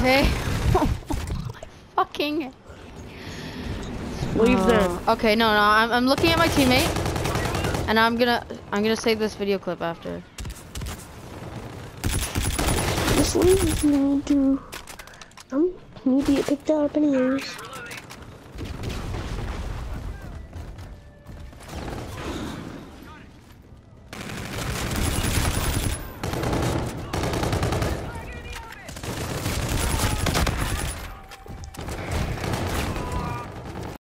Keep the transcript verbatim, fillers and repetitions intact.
okay? Fucking. Leave uh, them. Okay, no, no, I'm, I'm looking at my teammate, and I'm gonna, I'm gonna save this video clip after. Just leave me to. I need to get picked up anyways.